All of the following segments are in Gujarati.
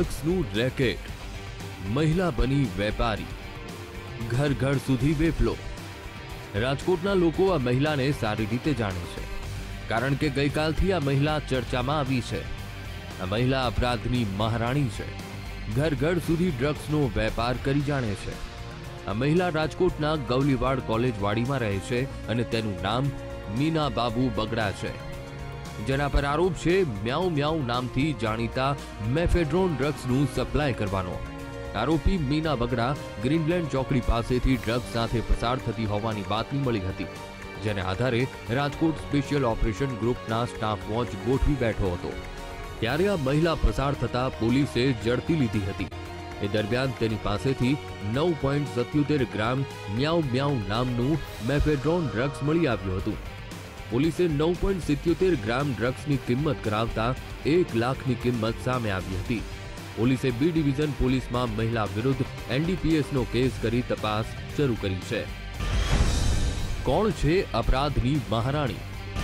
ડ્રગ્સનું રેકેટ, મહિલા બની વેપારી, ઘર ઘર સુધી વેપલો। રાજકોટના લોકો આ મહિલાને સારી રીતે જાણે છે, કારણ કે ગઈકાલથી આ મહિલા ચર્ચામાં આવી છે। આ મહિલા અપરાધની મહારાણી છે, ઘર ઘર સુધી ડ્રગ્સનો વેપાર કરી જાણે છે। આ મહિલા રાજકોટના ગૌલીવાડ કોલેજવાડીમાં રહે છે અને તેનું નામ મીના બાબુ બગડા છે, જેના પર આરોપ છે મ્યાઉ મ્યાઉ નામથી જાણીતા મેફેડ્રોન ડ્રગ્સનું સપ્લાય કરવાનો। આરોપી મીના બગડા ગ્રીનલેન્ડ ચોકડી પાસેથી ડ્રગ્સ સાથે પસાર થતી હોવાની બાતમી મળી હતી, જેને આધારે રાજકોટ સ્પેશિયલ ઓપરેશન ગ્રુપના સ્ટાફ વોચ ગોઠવી બેઠો હતો। ત્યારે આ મહિલા પસાર થતા પોલીસે ઝડપી લીધી હતી। એ દરમિયાન તેની પાસેથી 9.77 ગ્રામ મ્યાઉ મ્યાઉ નામનું મેફેડ્રોન ડ્રગ્સ મળી આવ્યું હતું। પોલીસે 9.77 ગ્રામ ડ્રગ્સની કિંમત કરાવતા 1 લાખની કિંમત સામે આવી હતી। પોલીસે બી ડિવિઝન પોલીસમાં મહિલા વિરુદ્ધ એનડીપીએસનો કેસ કરી તપાસ શરૂ કરી છે। કોણ છે અપરાધની મહારાણી?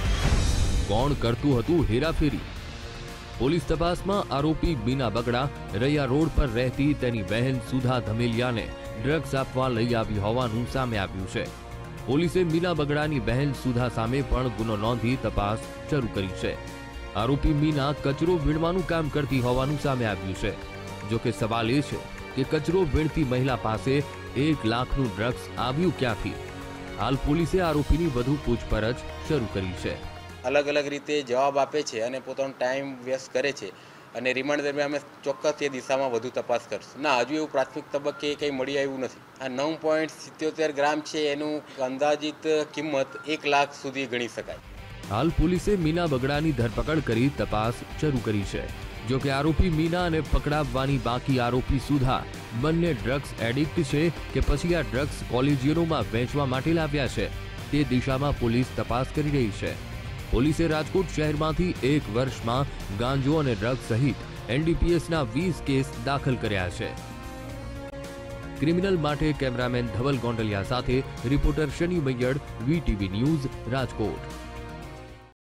કોણ કરતું હતું હેરાફેરી? પોલીસ તપાસમાં આરોપી મીના બગડા રૈયા રોડ પર રહેતી તેની બહેન સુધા ધમેલિયાને ડ્રગ્સ આપવા લઈ આવી હોવાનું સામે આવ્યું છે। પોલીસે મીના બગડાની બહેન સુધા સામે પણ ગુનો નોંધી તપાસ શરૂ કરી છે। આરોપી મીના કચરો વીણવાનું કામ કરતી હોવાનું સામે આવ્યું છે। જો કે સવાલ એ છે કે કચરો વીણતી મહિલા પાસે 1 લાખનું ડ્રગ્સ આવ્યું ક્યાંથી? હાલ પોલીસે આરોપીની વધુ પૂછપરછ શરૂ કરી છે। અલગ અલગ રીતે જવાબ આપે છે અને પોતાનો ટાઈમ વેસ્ટ કરે છે અને રિમાન્ડ દરમિયાન અમે ચોક્કસ એ દિશામાં વધુ તપાસ કરશું। ના, હજુ એવું પ્રાથમિક તબક્કે કંઈ મળી આવ્યું નથી। આ 9.77 ગ્રામ છે, એનું અંદાજિત કિંમત 1 લાખ સુધી ગણી શકાય। હાલ પોલીસે મીના બગડાની ધરપકડ કરી તપાસ શરૂ કરી છે। જો કે આરોપી મીના અને પકડાવવાની બાકી આરોપી સુધા બંને ડ્રગ્સ એડિક્ટ છે કે પછી આ ડ્રગ્સ કોલેજિયનોમાં વેચવા માટે લાવ્યા છે, તે દિશામાં પોલીસ તપાસ કરી રહી છે। પોલીસે રાજકોટ શહેરમાંથી 1 વર્ષમાં ગાંજો અને ડ્રગ્સ સહિત એનડીપીએસના 20 કેસ દાખલ કર્યા છે। ક્રિમિનલ માટે કેમેરામેન ધવલ ગોંડલિયા સાથે રિપોર્ટર શનિ મૈયડ, વીટીવી ન્યૂઝ, રાજકોટ।